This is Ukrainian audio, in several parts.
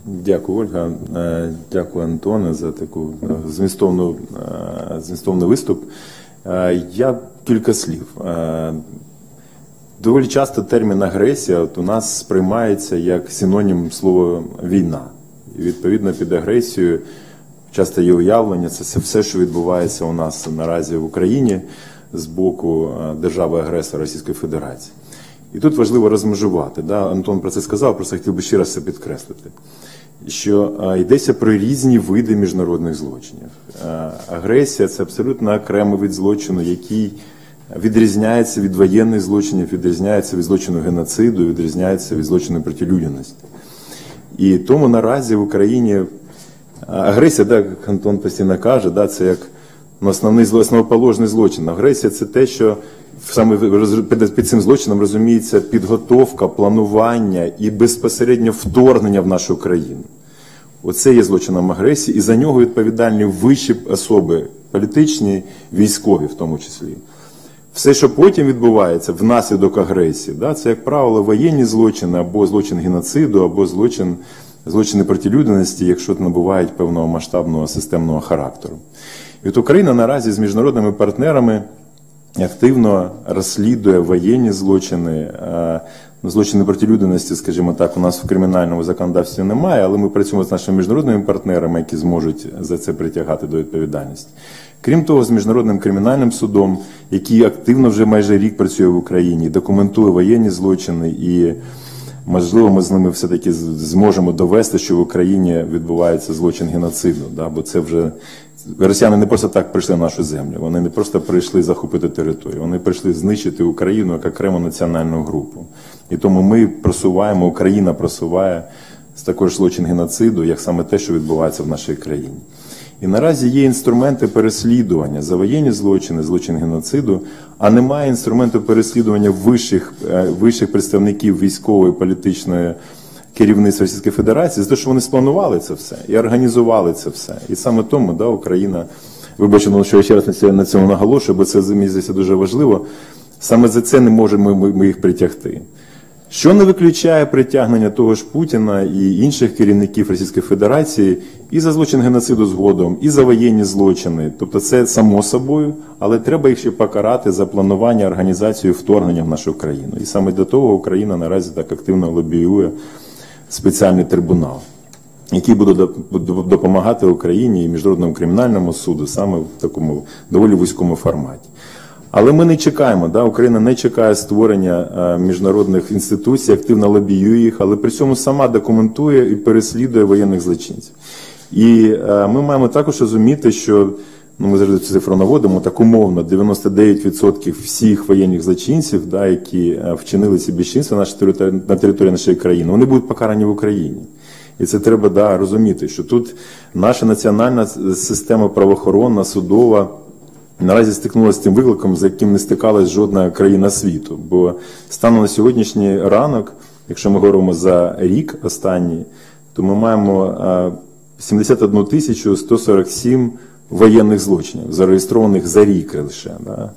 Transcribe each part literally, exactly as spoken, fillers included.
Дякую, Ольга. Дякую, Антоне, за таку змістовну, змістовний виступ. Я кілька слів. Доволі часто термін агресія от у нас сприймається як синонім слова війна. І відповідно під агресією часто є уявлення, це все, що відбувається у нас наразі в Україні з боку держави-агресора Російської Федерації. І тут важливо розмежувати. Да? Антон про це сказав, просто хотів би ще раз це підкреслити. Що а, йдеться про різні види міжнародних злочинів. А, агресія – це абсолютно окремий вид злочину, який відрізняється від воєнних злочинів, відрізняється від злочину геноциду, відрізняється від злочину проти людяності. І тому наразі в Україні агресія, да, як Антон постійно каже, да, це як основний основоположний злочин. Агресія – це те, що саме під цим злочином розуміється підготовка, планування і безпосередньо вторгнення в нашу країну. Оце є злочином агресії, і за нього відповідальні вищі особи, політичні, військові в тому числі. Все, що потім відбувається внаслідок агресії, да, це, як правило, воєнні злочини, або злочин геноциду, або злочин, злочини проти людяності, якщо набувають певного масштабного системного характеру. І от Україна наразі з міжнародними партнерами активно розслідує воєнні злочини, злочини проти людяності, скажімо так, у нас в кримінальному законодавстві немає, але ми працюємо з нашими міжнародними партнерами, які зможуть за це притягати до відповідальності. Крім того, з Міжнародним кримінальним судом, який активно вже майже рік працює в Україні, документує воєнні злочини, і можливо ми з ними все-таки зможемо довести, що в Україні відбувається злочин геноциду, да, бо це вже росіяни не просто так прийшли на нашу землю, вони не просто прийшли захопити територію, вони прийшли знищити Україну як окрему національну групу. І тому ми просуваємо, Україна просуває також злочин геноциду, як саме те, що відбувається в нашій країні. І наразі є інструменти переслідування за воєнні злочини, злочин геноциду, а немає інструменту переслідування вищих, вищих представників військової, політичної керівництва Російської Федерації, за те, що вони спланували це все і організували це все. І саме тому, да, Україна, вибачте, що я ще раз на цьому наголошую, бо це, мені здається, дуже важливо, саме за це не можемо ми, ми їх притягти. Що не виключає притягнення того ж Путіна і інших керівників Російської Федерації і за злочин геноциду згодом, і за воєнні злочини. Тобто це само собою, але треба їх ще покарати за планування, організацію вторгнення в нашу країну. І саме для того Україна наразі так активно лобіює спеціальний трибунал, який буде допомагати Україні і Міжнародному кримінальному суду саме в такому доволі вузькому форматі. Але ми не чекаємо, да? Україна не чекає створення а, міжнародних інституцій, активно лобіює їх, але при цьому сама документує і переслідує воєнних злочинців. І а, ми маємо також розуміти, що, ну, ми завжди цю цифру наводимо, так умовно, дев'яносто дев'ять відсотків всіх воєнних злочинців, да, які а, вчинили ці безчинства на території, на території нашої країни, вони будуть покарані в Україні. І це треба, да, розуміти, що тут наша національна система правоохоронна, судова, наразі стикнулася з тим викликом, з яким не стикалась жодна країна світу. Бо станом на сьогоднішній ранок, якщо ми говоримо за рік останній, то ми маємо сімдесят одну тисячу сто сорок сім воєнних злочинів, зареєстрованих за рік лише. Да?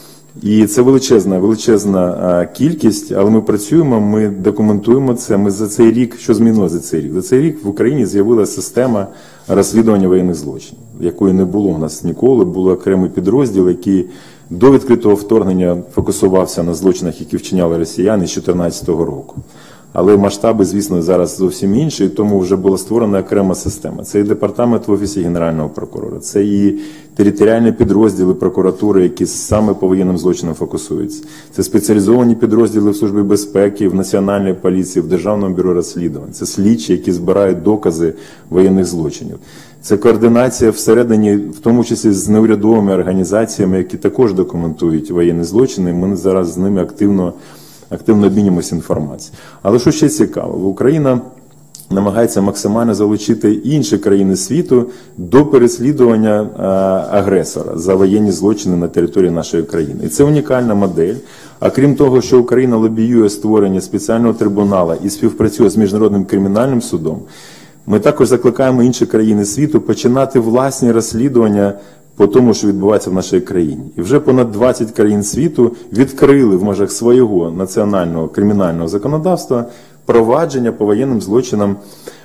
І це величезна, величезна кількість, але ми працюємо, ми документуємо це. Ми за цей рік, що змінилося за цей рік? За цей рік в Україні з'явилася система розслідування воєнних злочинів, якої не було у нас ніколи. Був окремий підрозділ, який до відкритого вторгнення фокусувався на злочинах, які вчиняли росіяни з дві тисячі чотирнадцятого року. Але масштаби, звісно, зараз зовсім інші, тому вже була створена окрема система. Це і департамент в Офісі Генерального прокурора, це і територіальні підрозділи прокуратури, які саме по воєнним злочинам фокусуються. Це спеціалізовані підрозділи в Службі безпеки, в Національній поліції, в Державному бюро розслідувань. Це слідчі, які збирають докази воєнних злочинів. Це координація всередині, в тому числі з неурядовими організаціями, які також документують воєнні злочини. Ми зараз з ними активно активно обмінюємося інформацією. Але що ще цікаво, Україна намагається максимально залучити інші країни світу до переслідування а, агресора за воєнні злочини на території нашої країни. І це унікальна модель. А крім того, що Україна лобіює створення спеціального трибуналу і співпрацює з Міжнародним кримінальним судом, ми також закликаємо інші країни світу починати власні розслідування по тому, що відбувається в нашій країні. І вже понад двадцять країн світу відкрили в межах свого національного кримінального законодавства провадження по воєнним злочинам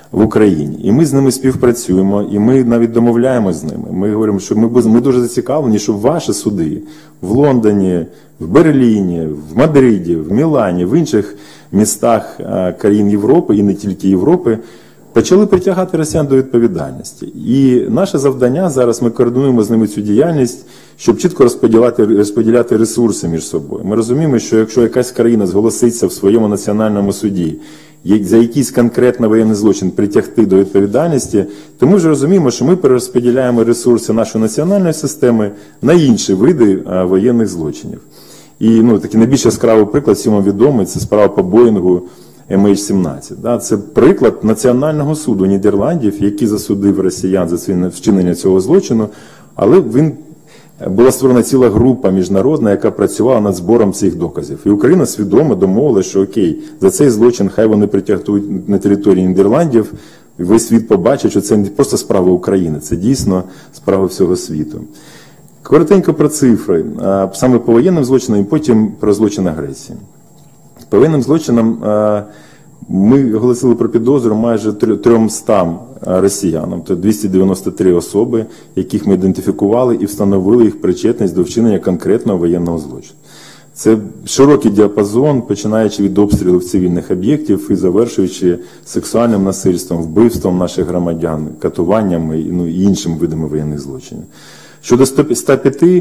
в Україні. І ми з ними співпрацюємо, і ми навіть домовляємось з ними. Ми говоримо, що ми, ми дуже зацікавлені, щоб ваші суди в Лондоні, в Берліні, в Мадриді, в Мілані, в інших містах країн Європи, і не тільки Європи, почали притягати росіян до відповідальності. І наше завдання зараз, ми координуємо з ними цю діяльність, щоб чітко розподіляти, розподіляти ресурси між собою. Ми розуміємо, що якщо якась країна зголоситься в своєму національному суді за якийсь конкретно воєнний злочин притягти до відповідальності, то ми вже розуміємо, що ми перерозподіляємо ресурси нашої національної системи на інші види а, воєнних злочинів. І ну, такий найбільш яскравий приклад, всім відомий, це справа по Боїнгу ем ейч сімнадцять. Да? Це приклад Національного суду Нідерландів, який засудив росіян за вчинення цього злочину, але він була створена ціла група міжнародна, яка працювала над збором цих доказів. І Україна свідомо домовилася, що окей, за цей злочин хай вони притягнуть на території Нідерландів, і весь світ побачить, що це не просто справа України, це дійсно справа всього світу. Коротенько про цифри, саме по воєнним злочинам і потім про злочин агресії. По воєнним злочинам ми оголосили про підозру майже трьомстам росіянам, це двісті дев'яносто три особи, яких ми ідентифікували і встановили їх причетність до вчинення конкретного воєнного злочину. Це широкий діапазон, починаючи від обстрілів цивільних об'єктів і завершуючи сексуальним насильством, вбивством наших громадян, катуваннями ну, і іншими видами воєнних злочинів. Щодо ста п'яти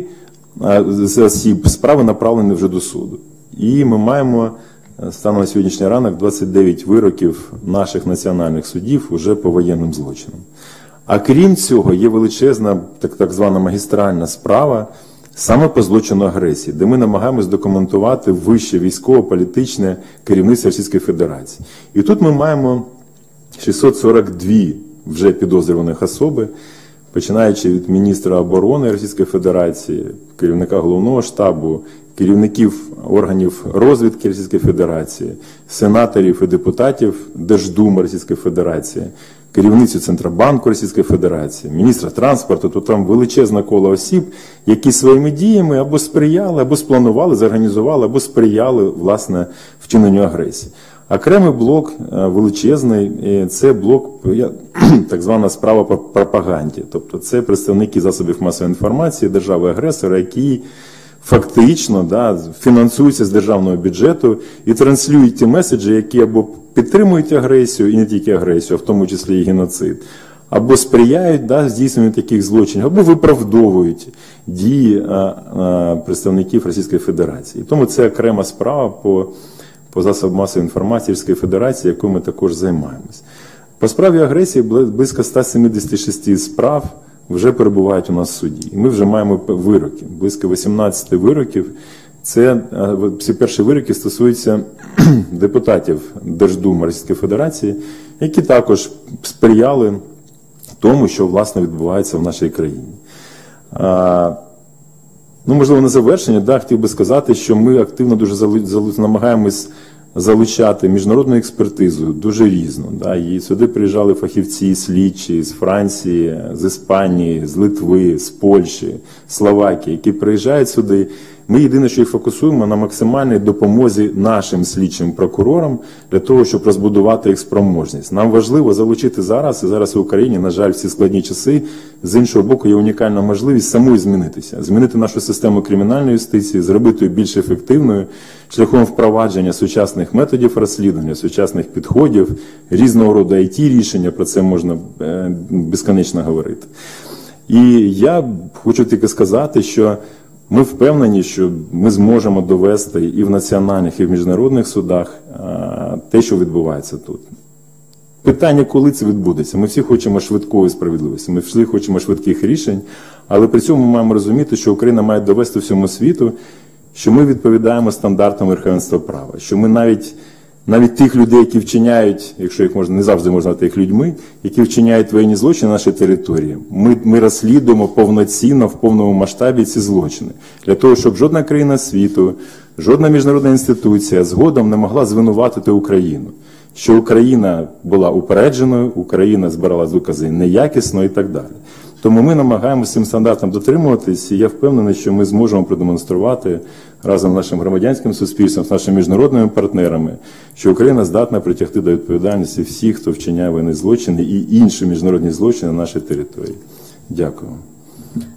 осіб, справи направлені вже до суду. І ми маємо станом на сьогоднішній ранок двадцять дев'ять вироків наших національних судів уже по воєнним злочинам. А крім цього, є величезна так, так звана магістральна справа саме по злочину агресії, де ми намагаємось документувати вище військово-політичне керівництво Російської Федерації. І тут ми маємо шістсот сорок дві вже підозрюваних особи, починаючи від міністра оборони Російської Федерації, керівника головного штабу, керівників органів розвідки Російської Федерації, сенаторів і депутатів Держдуми Російської Федерації, керівницю Центробанку Російської Федерації, міністра транспорту, то там величезне коло осіб, які своїми діями або сприяли, або спланували, зорганізували, або сприяли, власне, вчиненню агресії. Окремий блок величезний – це блок, так звана справа по пропаганді. Тобто це представники засобів масової інформації, держави-агресора, які фактично да, фінансуються з державного бюджету і транслюють ті меседжі, які або підтримують агресію, і не тільки агресію, а в тому числі і геноцид, або сприяють да, здійсненню таких злочинів, або виправдовують дії а, а, представників Російської Федерації. І тому це окрема справа по, по засобам масової інформації Російської Федерації, якою ми також займаємось. По справі агресії близько ста сімдесят шість справ вже перебувають у нас в суді. І ми вже маємо вироки, близько вісімнадцять вироків. Це, ці перші вироки стосуються депутатів Держдуми Російської Федерації, які також сприяли тому, що, власне, відбувається в нашій країні. А, ну, можливо, на завершення, да, хотів би сказати, що ми активно дуже залу, залу, намагаємось залучати міжнародну експертизу, дуже різну. Да, і сюди приїжджали фахівці, слідчі з Франції, з Іспанії, з Литви, з Польщі, Словакії, які приїжджають сюди. Ми єдине, що їх фокусуємо на максимальній допомозі нашим слідчим прокурорам для того, щоб розбудувати їх спроможність. Нам важливо залучити зараз, і зараз в Україні, на жаль, в ці складні часи, з іншого боку, є унікальна можливість самою змінитися. Змінити нашу систему кримінальної юстиції, зробити її більш ефективною, шляхом впровадження сучасних методів розслідування, сучасних підходів, різного роду ай ті-рішення, про це можна безконечно говорити. І я хочу тільки сказати, що ми впевнені, що ми зможемо довести і в національних, і в міжнародних судах те, що відбувається тут. Питання, коли це відбудеться. Ми всі хочемо швидкої справедливості, ми всі хочемо швидких рішень, але при цьому ми маємо розуміти, що Україна має довести всьому світу, що ми відповідаємо стандартам верховенства права, що ми навіть, навіть тих людей, які вчиняють, якщо їх можна, не завжди можна назвати їх людьми, які вчиняють воєнні злочини на нашій території, ми, ми розслідуємо повноцінно, в повному масштабі ці злочини. Для того, щоб жодна країна світу, жодна міжнародна інституція згодом не могла звинуватити Україну. Що Україна була упередженою, Україна збирала докази неякісно і так далі. Тому ми намагаємося цим стандартам дотримуватись, і я впевнений, що ми зможемо продемонструвати разом з нашим громадянським суспільством, з нашими міжнародними партнерами, що Україна здатна притягти до відповідальності всіх, хто вчиняє воєнні злочини і інші міжнародні злочини на нашій території. Дякую.